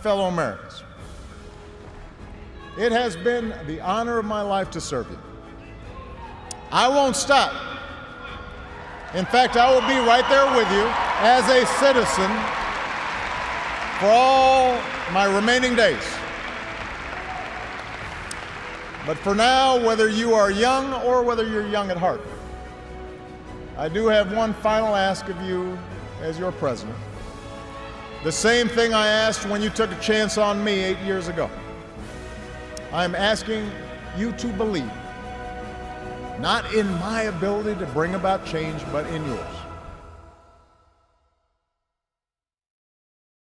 fellow Americans, it has been the honor of my life to serve you. I won't stop. In fact, I will be right there with you as a citizen for all my remaining days. But for now, whether you are young or whether you're young at heart, I do have one final ask of you as your president. The same thing I asked when you took a chance on me 8 years ago. I'm asking you to believe, not in my ability to bring about change, but in yours.